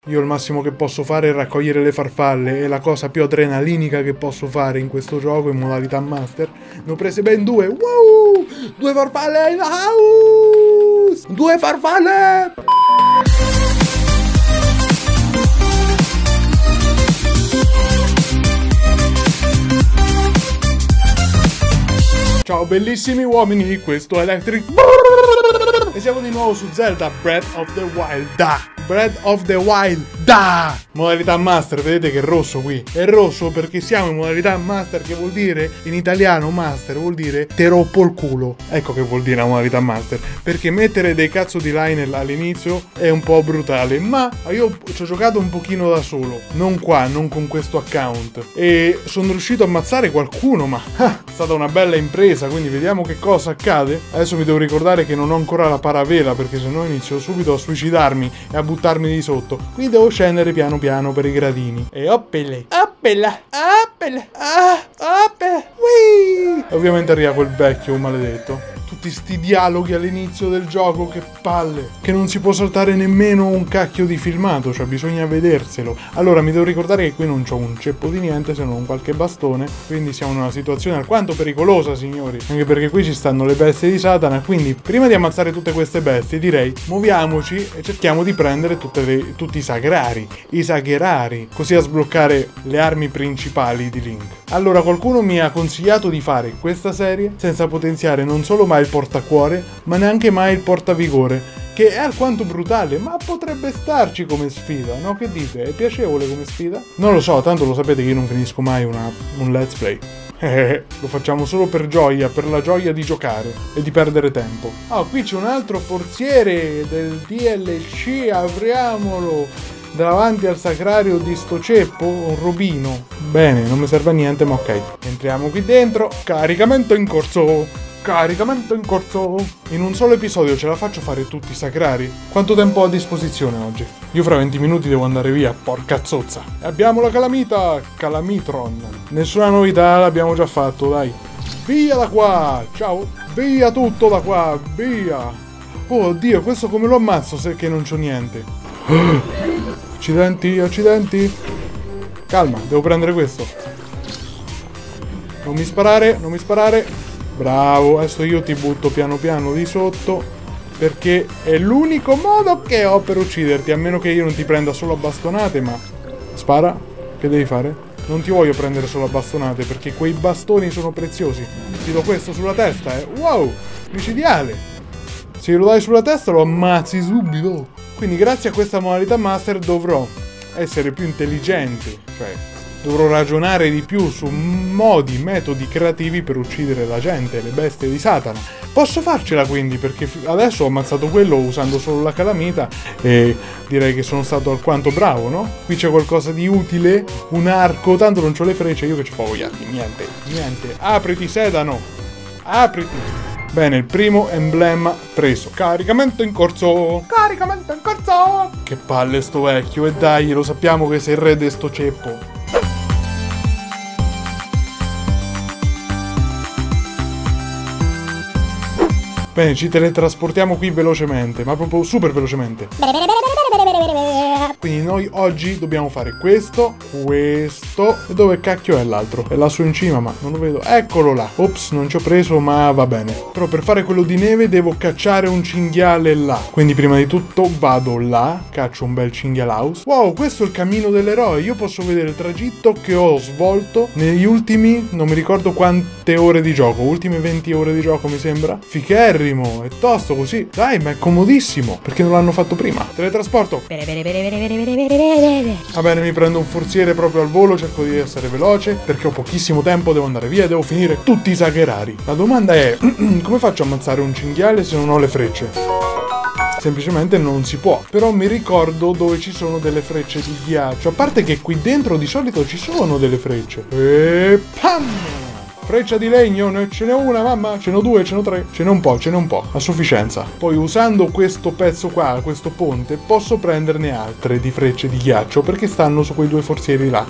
Io il massimo che posso fare è raccogliere le farfalle. È la cosa più adrenalinica che posso fare in questo gioco in modalità master. Ne ho prese ben 2. Wow! 2 farfalle in house! 2 farfalle! Ciao bellissimi uomini, questo è Electric e siamo di nuovo su Zelda Breath of the Wild. Breath of the Wild. Modalità master, vedete che è rosso qui. È rosso perché siamo in modalità master, che vuol dire, in italiano master vuol dire te rompo il culo. Ecco che vuol dire la modalità master. Perché mettere dei cazzo di Lionel all'inizio è un po' brutale. Ma io ci ho giocato un pochino da solo. Non qua, non con questo account. E sono riuscito a ammazzare qualcuno, ma è stata una bella impresa. Quindi vediamo che cosa accade. Adesso mi devo ricordare che non ho ancora la paravela, perché sennò inizio subito a suicidarmi e a buttarmi di sotto. Quindi devo scendere piano piano per i gradini. E oppele, oppela, oppela, oppela, wii. E ovviamente arriva quel vecchio maledetto. Tutti sti dialoghi all'inizio del gioco, che palle. Che non si può saltare nemmeno un cacchio di filmato, cioè bisogna vederselo. Allora mi devo ricordare che qui non c'ho un ceppo di niente se non qualche bastone. Quindi siamo in una situazione alquanto pericolosa, signori. Anche perché qui ci stanno le bestie di Satana. Quindi prima di ammazzare tutte queste bestie direi muoviamoci e cerchiamo di prendere tutti i sagrari. I sagherari. Così a sbloccare le armi principali di Link. Allora qualcuno mi ha consigliato di fare questa serie senza potenziare non solo mai il portacuore, ma neanche mai il portavigore, che è alquanto brutale, ma potrebbe starci come sfida, no? Che dite? È piacevole come sfida? Non lo so, tanto lo sapete che io non finisco mai un let's play. Lo facciamo solo per gioia, per la gioia di giocare e di perdere tempo. Qui c'è un altro forziere del DLC, apriamolo! Davanti al sacrario di sto ceppo, un robino. Bene, non mi serve a niente, ma ok. Entriamo qui dentro. Caricamento in corso. Caricamento in corso. In un solo episodio ce la faccio fare tutti i sacrari? Quanto tempo ho a disposizione oggi? Io fra 20 minuti devo andare via, porca zozza. E abbiamo la calamita, Calamitron. Nessuna novità, l'abbiamo già fatto, dai. Via da qua, ciao. Via tutto da qua, via. Oh Dio, questo come lo ammazzo se che non c'ho niente? Accidenti, accidenti. Calma, devo prendere questo. Non mi sparare, non mi sparare. Bravo, adesso io ti butto piano piano di sotto, perché è l'unico modo che ho per ucciderti. A meno che io non ti prenda solo a bastonate, ma... Spara, che devi fare? Non ti voglio prendere solo a bastonate, perché quei bastoni sono preziosi. Ti do questo sulla testa, wow, micidiale. Se lo dai sulla testa lo ammazzi subito. Quindi grazie a questa modalità master dovrò essere più intelligente, cioè dovrò ragionare di più su modi, metodi creativi per uccidere la gente, le bestie di Satana. Posso farcela quindi, perché adesso ho ammazzato quello usando solo la calamita e direi che sono stato alquanto bravo, no? Qui c'è qualcosa di utile, un arco, tanto non c'ho le frecce, io che ci favo vogliarmi, niente, niente. Apriti Sedano, apriti. Bene, il primo emblema preso. Caricamento in corso. Caricamento in corso. Che palle sto vecchio. E dai, lo sappiamo che sei il re di sto ceppo. Bene, ci teletrasportiamo qui velocemente, ma proprio super velocemente. Quindi noi oggi dobbiamo fare questo, questo. E dove cacchio è l'altro? È lassù in cima, ma non lo vedo. Eccolo là. Ops, non ci ho preso, ma va bene. Però per fare quello di neve devo cacciare un cinghiale là. Quindi prima di tutto vado là, caccio un bel cinghialaus. Wow, questo è il cammino dell'eroe. Io posso vedere il tragitto che ho svolto negli ultimi, non mi ricordo quante ore di gioco. Ultime 20 ore di gioco mi sembra. Ficherrimo, è tosto così. Dai, ma è comodissimo. Perché non l'hanno fatto prima? Teletrasporto. Va bene, mi prendo un forziere proprio al volo, cerco di essere veloce perché ho pochissimo tempo, devo andare via, devo finire tutti i sagherari. La domanda è, come faccio a ammazzare un cinghiale se non ho le frecce? Semplicemente non si può. Però mi ricordo dove ci sono delle frecce di ghiaccio. A parte che qui dentro di solito ci sono delle frecce. E pam! Freccia di legno, ce n'è una, mamma, ce n'ho due, ce n'ho tre, ce n'è un po', a sufficienza. Poi usando questo pezzo qua, questo ponte, posso prenderne altre di frecce di ghiaccio, perché stanno su quei due forzieri là.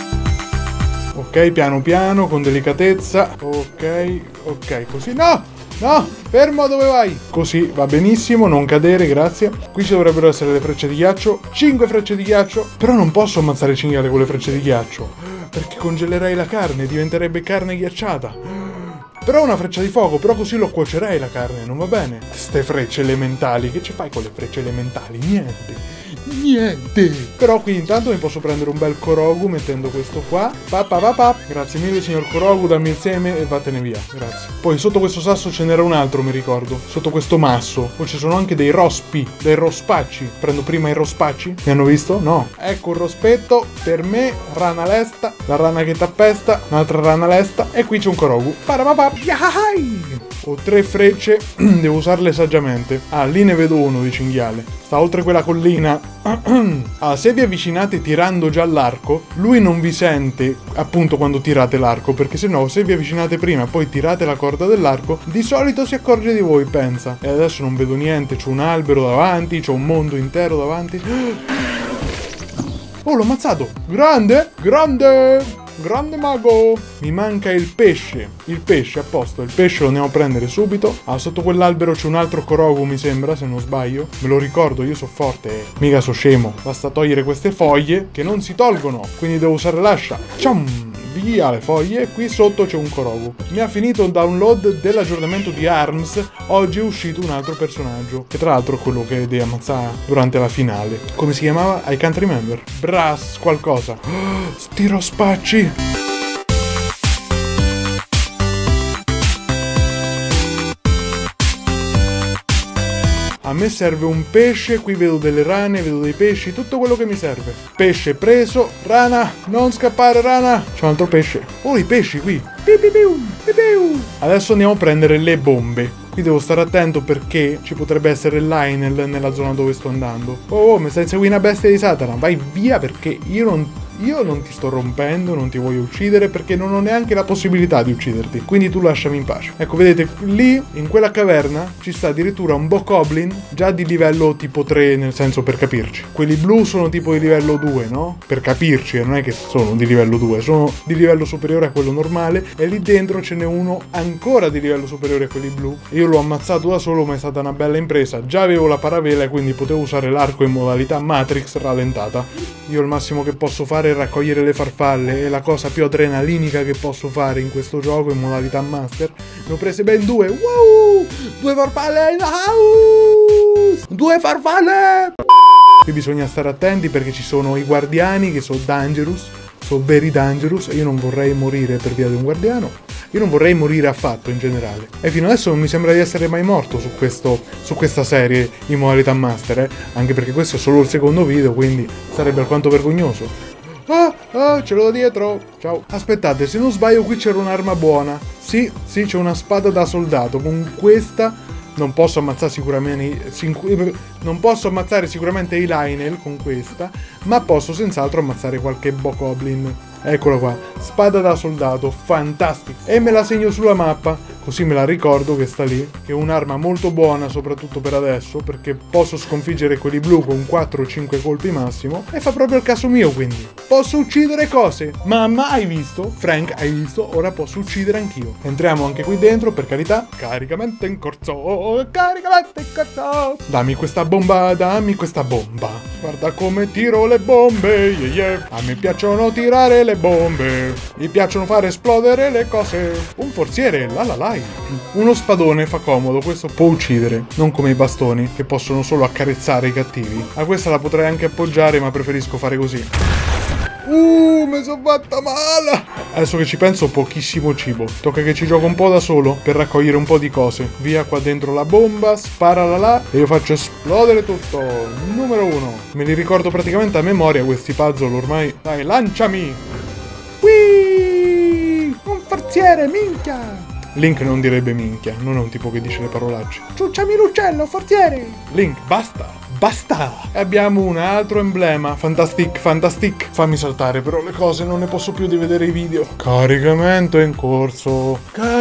Ok, piano piano, con delicatezza. Ok, così, no! No, fermo, dove vai? Così va benissimo, non cadere, grazie. Qui ci dovrebbero essere le frecce di ghiaccio. 5 frecce di ghiaccio. Però non posso ammazzare cinghiale con le frecce di ghiaccio, perché congelerei la carne, diventerebbe carne ghiacciata. Però una freccia di fuoco, però così lo cuocerei la carne, non va bene? Ste frecce elementali, che ci fai con le frecce elementali? Niente. Niente. Però qui intanto mi posso prendere un bel Korogu mettendo questo qua. Grazie mille signor Korogu, dammi il seme e vattene via. Grazie. Poi sotto questo sasso ce n'era un altro, mi ricordo. Sotto questo masso. Poi ci sono anche dei rospi, dei rospacci. Prendo prima i rospacci. Mi hanno visto? No. Ecco un rospetto per me, rana lesta, la rana che t'appesta, un'altra rana lesta. E qui c'è un Korogu. Yahai! Ho 3 frecce, devo usarle saggiamente. Ah, lì ne vedo uno di cinghiale. Sta oltre quella collina. Ah, se vi avvicinate tirando già l'arco, lui non vi sente appunto quando tirate l'arco, perché se no, se vi avvicinate prima e poi tirate la corda dell'arco, di solito si accorge di voi, pensa. E adesso non vedo niente, c'ho un albero davanti, c'ho un mondo intero davanti. Oh, l'ho ammazzato! Grande! Grande! Grande mago! Mi manca il pesce. Il pesce, a posto. Il pesce lo andiamo a prendere subito. Ah, sotto quell'albero c'è un altro Korogu, mi sembra, se non sbaglio. Me lo ricordo, io so forte. Mica so scemo. Basta togliere queste foglie, che non si tolgono. Quindi devo usare l'ascia. Ciam! Via le foglie. E qui sotto c'è un Korogu. Mi ha finito il download dell'aggiornamento di ARMS. Oggi è uscito un altro personaggio, che tra l'altro è quello che devi ammazzare durante la finale. Come si chiamava? I can't remember. Brass qualcosa. Oh, sti rospacci. A me serve un pesce, qui vedo delle rane, vedo dei pesci, tutto quello che mi serve. Pesce preso, rana, non scappare rana. C'è un altro pesce. Oh, i pesci qui. Adesso andiamo a prendere le bombe. Qui devo stare attento perché ci potrebbe essere Lionel nella zona dove sto andando. Oh, mi stai inseguendo una bestia di Satana. Vai via perché io non ti sto rompendo, non ti voglio uccidere perché non ho neanche la possibilità di ucciderti. Quindi tu lasciami in pace. Ecco, vedete, lì, in quella caverna, ci sta addirittura un Bokoblin già di livello tipo 3, nel senso per capirci. Quelli blu sono tipo di livello 2, no? Per capirci, non è che sono di livello 2, sono di livello superiore a quello normale. E lì dentro ce n'è uno ancora di livello superiore a quelli blu. Io l'ho ammazzato da solo, ma è stata una bella impresa. Già avevo la paravela e quindi potevo usare l'arco in modalità Matrix rallentata. Io il massimo che posso fare è raccogliere le farfalle. È la cosa più adrenalinica che posso fare in questo gioco in modalità Master. Ne ho prese ben 2. Wow! 2 farfalle in house! 2 farfalle! Qui bisogna stare attenti perché ci sono i guardiani che sono dangerous. Sono very dangerous. Io non vorrei morire per via di un guardiano. Io non vorrei morire affatto in generale. E fino adesso non mi sembra di essere mai morto su questa serie in modalità Master, Anche perché questo è solo il secondo video, quindi sarebbe alquanto vergognoso. Ce l'ho da dietro. Ciao. Aspettate, se non sbaglio qui c'era un'arma buona. Sì, c'è una spada da soldato. Con questa non posso ammazzare sicuramente i Lionel con questa, ma posso senz'altro ammazzare qualche Bokoblin. Eccola qua, spada da soldato, fantastica. E me la segno sulla mappa, così me la ricordo che sta lì, che è un'arma molto buona soprattutto per adesso, perché posso sconfiggere quelli blu con 4 o 5 colpi massimo, e fa proprio il caso mio quindi. Posso uccidere cose, ma hai visto? Frank, hai visto? Ora posso uccidere anch'io. Entriamo anche qui dentro, per carità. Caricamento in corso, caricamento in corso. Dammi questa bomba, dammi questa bomba. Guarda come tiro le bombe, yeah. A me piacciono tirare le bombe, mi piacciono fare esplodere le cose. Un forziere, la. Uno spadone fa comodo, questo può uccidere, non come i bastoni che possono solo accarezzare i cattivi. A questa la potrei anche appoggiare, ma preferisco fare così. Mi sono fatta male. Adesso che ci penso, pochissimo cibo. Tocca che ci gioco un po' da solo per raccogliere un po' di cose. Via qua dentro la bomba, sparala là e io faccio esplodere tutto. Numero 1. Me li ricordo praticamente a memoria questi puzzle ormai. Dai, lanciami. Whee! Un forziere, minchia. Link non direbbe minchia, non è un tipo che dice le parolacce. Ciucciami l'uccello, forziere. Link, basta. E abbiamo un altro emblema. Fantastic. Fammi saltare però le cose, non ne posso più di vedere i video. Caricamento in corso.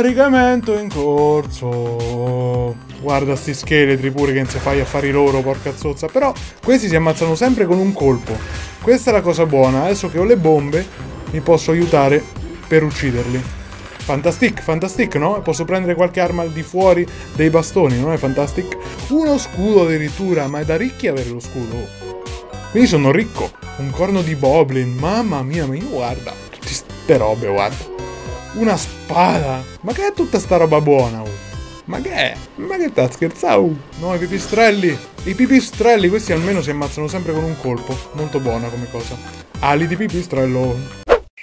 Guarda sti scheletri pure che non si fai affari loro, porca zozza. Però questi si ammazzano sempre con un colpo. Questa è la cosa buona. Adesso che ho le bombe mi posso aiutare per ucciderli. Fantastic, no? Posso prendere qualche arma al di fuori dei bastoni, non è fantastic? Uno scudo addirittura, ma è da ricchi avere lo scudo. Quindi sono ricco. Un corno di goblin, mamma mia, ma io guarda. Tutte ste robe, guarda. Una spada. Ma che è tutta sta roba buona, oh? Ma che è? Ma che sta scherzando? No, i pipistrelli. I pipistrelli, questi almeno si ammazzano sempre con un colpo. Molto buona come cosa. Ali di pipistrello.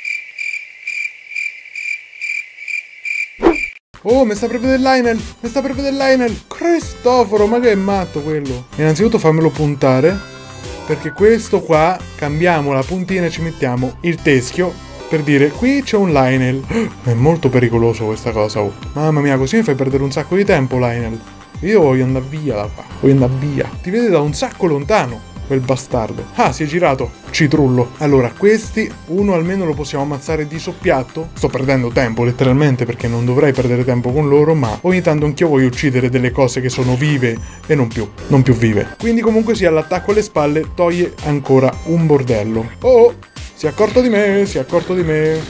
Oh, mi sta per vedere Lionel. Cristoforo, ma che è matto quello. Innanzitutto fammelo puntare, perché questo qua, cambiamo la puntina e ci mettiamo il teschio, per dire, qui c'è un Lionel. È molto pericoloso questa cosa, oh. Mamma mia, così mi fai perdere un sacco di tempo, Lionel. Io voglio andare via da qua, Ti vede da un sacco lontano, quel bastardo. Ah, si è girato. Citrullo. Allora, questi, uno almeno lo possiamo ammazzare di soppiatto. Sto perdendo tempo, letteralmente, perché non dovrei perdere tempo con loro, ma ogni tanto anch'io voglio uccidere delle cose che sono vive e non più vive. Quindi comunque sia, l'attacco alle spalle toglie ancora un bordello. Oh, si è accorto di me.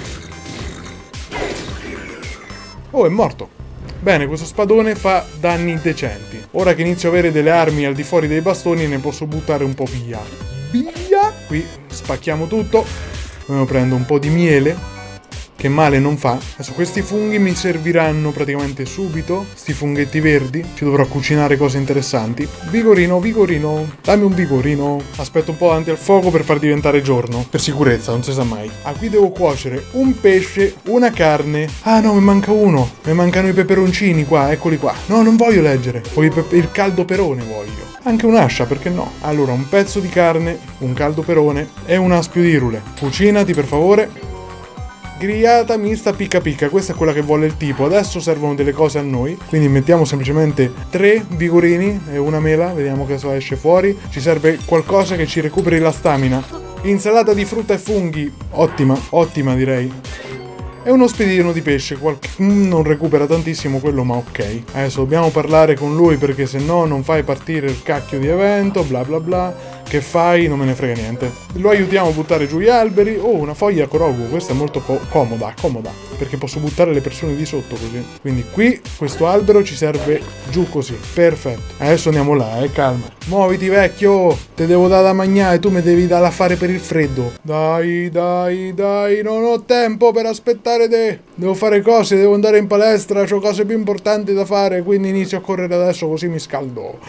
Oh, è morto. Bene, questo spadone fa danni decenti. Ora che inizio a avere delle armi al di fuori dei bastoni, ne posso buttare un po' via. Qui spacchiamo tutto. Poi prendo un po' di miele, che male non fa. Adesso questi funghi mi serviranno praticamente subito. Sti funghetti verdi. Ci dovrò cucinare cose interessanti. Vigorino. Dammi un vigorino. Aspetto un po' davanti al fuoco per far diventare giorno. Per sicurezza, non si sa mai. Ah, qui devo cuocere un pesce, una carne. Ah no, mi manca uno. Mi mancano i peperoncini qua, eccoli qua. No, non voglio leggere. Il caldo perone voglio. Anche un'ascia, perché no? Allora, un pezzo di carne, un caldo perone e un aspio di rule. Cucinati, per favore. Grigliata mista picca, questa è quella che vuole il tipo. Adesso servono delle cose a noi, quindi mettiamo semplicemente 3 vigorini e una mela, vediamo che cosa esce fuori. Ci serve qualcosa che ci recuperi la stamina. Insalata di frutta e funghi, ottima direi. E uno spiedino di pesce, non recupera tantissimo quello, ma ok. Adesso dobbiamo parlare con lui, perché se no non fai partire il cacchio di evento, bla bla bla. Che fai? Non me ne frega niente. Lo aiutiamo a buttare giù gli alberi. Oh, una foglia Korogu, questa è molto comoda, perché posso buttare le persone di sotto così. Quindi qui, questo albero ci serve giù così, perfetto. Adesso andiamo là, calma. Muoviti vecchio, te devo dare da mangiare, tu mi devi dare da fare per il freddo. Dai, non ho tempo per aspettare te. Devo fare cose, devo andare in palestra, ho cose più importanti da fare, quindi inizio a correre adesso così mi scaldo.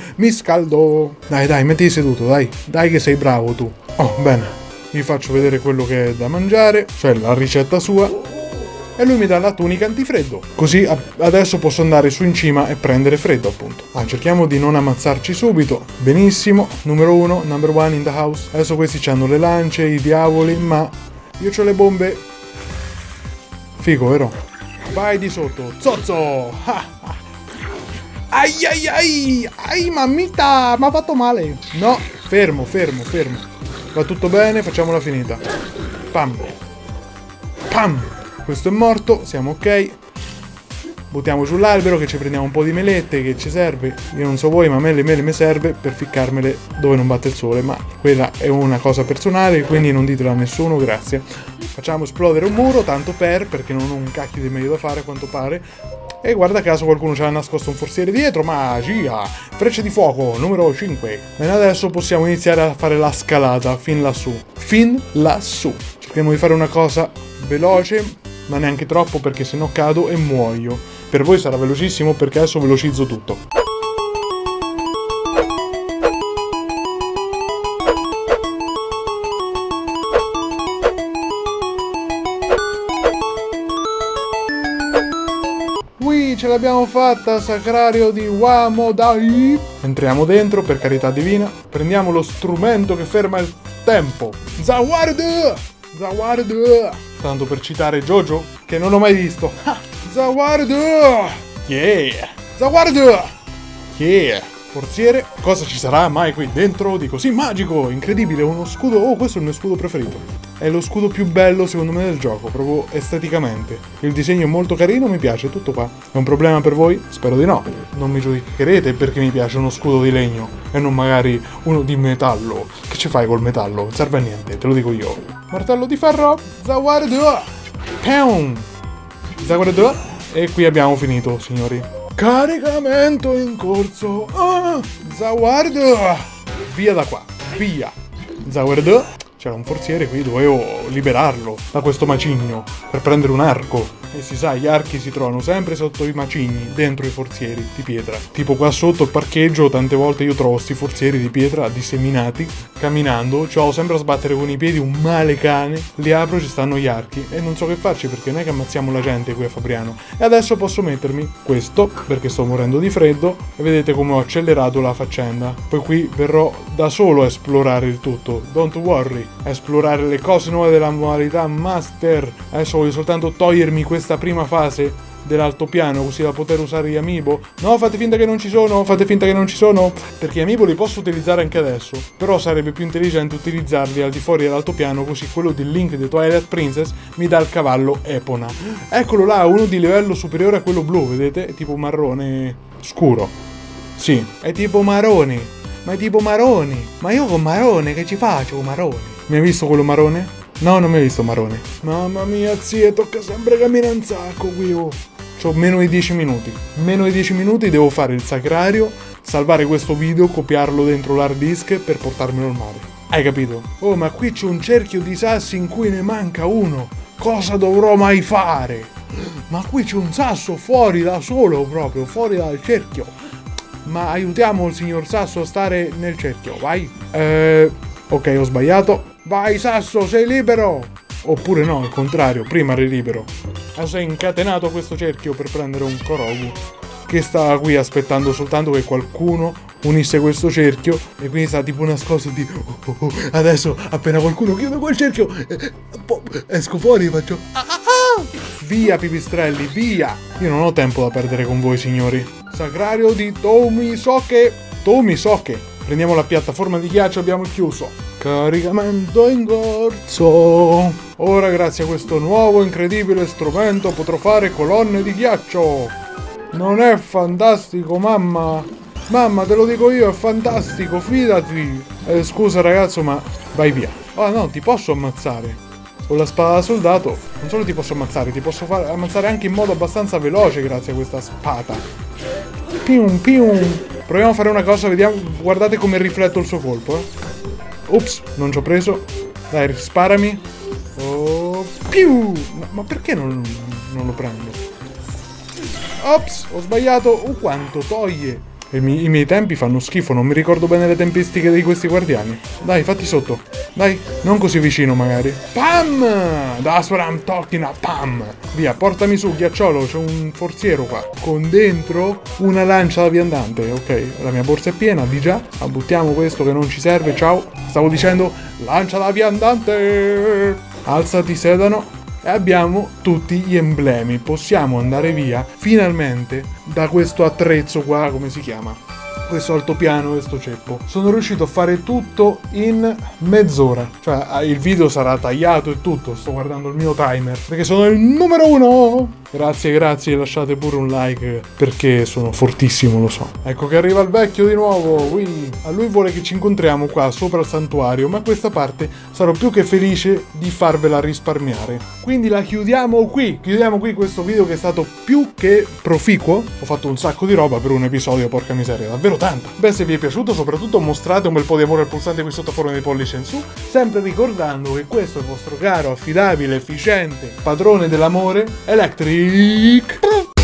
Dai, mettiti seduto, dai che sei bravo tu. Oh, bene, vi faccio vedere quello che è da mangiare, cioè la ricetta sua. E lui mi dà la tunica antifreddo. Così adesso posso andare su in cima e prendere freddo, appunto. Cerchiamo di non ammazzarci subito. Benissimo, number one in the house. Adesso questi hanno le lance, i diavoli, ma io ho le bombe. Figo, vero? Vai di sotto, zozzo! Ai, mammita, mi ha fatto male. No, fermo. Va tutto bene, facciamola finita. Pam. Questo è morto, siamo ok. Buttiamo sull'albero che ci prendiamo un po' di melette che ci serve. Io non so voi, ma a me le mele mi serve per ficcarmele dove non batte il sole, ma quella è una cosa personale, quindi non ditelo a nessuno, grazie. Facciamo esplodere un muro, tanto perché non ho un cacchio di meglio da fare a quanto pare. E guarda caso qualcuno ci ha nascosto un forziere dietro, magia! Frecce di fuoco, numero 5. E adesso possiamo iniziare a fare la scalata fin lassù. Cerchiamo di fare una cosa veloce, ma neanche troppo, perché sennò cado e muoio. Per voi sarà velocissimo, perché adesso velocizzo tutto. Ce l'abbiamo fatta, sacrario di Wamo, dai! Entriamo dentro, per carità divina. Prendiamo lo strumento che ferma il tempo. Zaward! Tanto per citare Jojo, che non ho mai visto. Zaward! Yeah! Zaward! Yeah! Forziere, cosa ci sarà mai qui dentro di così magico? Incredibile, uno scudo. Oh, questo è il mio scudo preferito. È lo scudo più bello secondo me del gioco, proprio esteticamente. Il disegno è molto carino, mi piace, tutto qua. È un problema per voi? Spero di no. Non mi giudicherete perché mi piace uno scudo di legno e non magari uno di metallo. Che ci fai col metallo? Non serve a niente, te lo dico io. Martello di ferro, Zaward! Pound! Zaguardo. E qui abbiamo finito, signori. Caricamento in corso. Zaguardo. Via da qua. Via. Zaguardo. C'era un forziere qui, dovevo liberarlo da questo macigno per prendere un arco. E si sa, gli archi si trovano sempre sotto i macigni, dentro i forzieri di pietra. Tipo qua sotto il parcheggio, tante volte io trovo sti forzieri di pietra disseminati, camminando, ci vado sempre a sbattere con i piedi, un male cane, li apro, ci stanno gli archi e non so che farci perché non è che ammazziamo la gente qui a Fabriano. E adesso posso mettermi questo, perché sto morendo di freddo, e vedete come ho accelerato la faccenda. Poi qui verrò da solo a esplorare il tutto, don't worry, a esplorare le cose nuove della modalità Master. Adesso voglio soltanto togliermi questa prima fase dell'altopiano così da poter usare gli amiibo. No, fate finta che non ci sono, fate finta che non ci sono, perché gli amiibo li posso utilizzare anche adesso, però sarebbe più intelligente utilizzarli al di fuori dell'altopiano, così quello del Link di Twilight Princess mi dà il cavallo Epona. Eccolo là, uno di livello superiore a quello blu, vedete? È tipo marrone scuro. Sì, è tipo marrone. Ma è tipo marrone. Ma io con marrone che ci faccio con marrone? Mi hai visto quello marrone? No, non mi hai visto marrone. Mamma mia, zia, tocca sempre camminare un sacco qui, oh. C'ho meno di 10 minuti. Meno di 10 minuti devo fare il sacrario, salvare questo video, copiarlo dentro l'hard disk per portarmelo al mare. Hai capito? Oh, ma qui c'è un cerchio di sassi in cui ne manca uno. Cosa dovrò mai fare? Ma qui c'è un sasso fuori da solo, proprio, fuori dal cerchio. Ma aiutiamo il signor Sasso a stare nel cerchio, vai. Ok, ho sbagliato. Vai Sasso, sei libero! Oppure no, al contrario, prima eri libero. Sei incatenato a questo cerchio per prendere un Korogu che stava qui aspettando soltanto che qualcuno unisse questo cerchio e quindi sta tipo nascosto di adesso appena qualcuno chiude quel cerchio esco fuori e faccio via pipistrelli, via! Io non ho tempo da perdere con voi, signori. Sacrario di Toumisoke. Prendiamo la piattaforma di ghiaccio, abbiamo chiuso. Caricamento in corso. Ora, grazie a questo nuovo incredibile strumento, potrò fare colonne di ghiaccio. Non è fantastico, mamma? Mamma, te lo dico io, è fantastico, fidati. Scusa ragazzo, ma vai via. Oh no, ti posso ammazzare. Con la spada da soldato, non solo ti posso ammazzare, ti posso ammazzare anche in modo abbastanza veloce grazie a questa spada. Pium, pium. Proviamo a fare una cosa, vediamo, guardate come rifletto il suo colpo, Ops, non ci ho preso. Dai, sparami. Oh, più. Ma perché non lo prendo? Ops, ho sbagliato. Quanto toglie. I miei tempi fanno schifo, non mi ricordo bene le tempistiche di questi guardiani. Dai, fatti sotto. Dai, non così vicino magari. Pam! That's what I'm talking about. Pam! Via, portami su, ghiacciolo, c'è un forziero qua. Con dentro una lancia da viandante. Ok, la mia borsa è piena, di già. Ma buttiamo questo che non ci serve, ciao. Stavo dicendo, lancia da viandante! Alzati, sedano. E abbiamo tutti gli emblemi. Possiamo andare via finalmente da questo attrezzo qua, come si chiama? Questo altopiano, questo ceppo. Sono riuscito a fare tutto in mezz'ora. Cioè il video sarà tagliato e tutto. Sto guardando il mio timer perché sono il numero 1. Grazie, lasciate pure un like perché sono fortissimo, lo so. Ecco che arriva il vecchio di nuovo. A lui vuole che ci incontriamo qua sopra il santuario, ma questa parte sarò più che felice di farvela risparmiare. Quindi la chiudiamo qui questo video che è stato più che proficuo. Ho fatto un sacco di roba per un episodio, porca miseria, davvero tanta. Beh, se vi è piaciuto soprattutto mostrate un bel po' di amore al pulsante qui sotto, forma di pollice in su, sempre ricordando che questo è il vostro caro, affidabile, efficiente padrone dell'amore, Electric.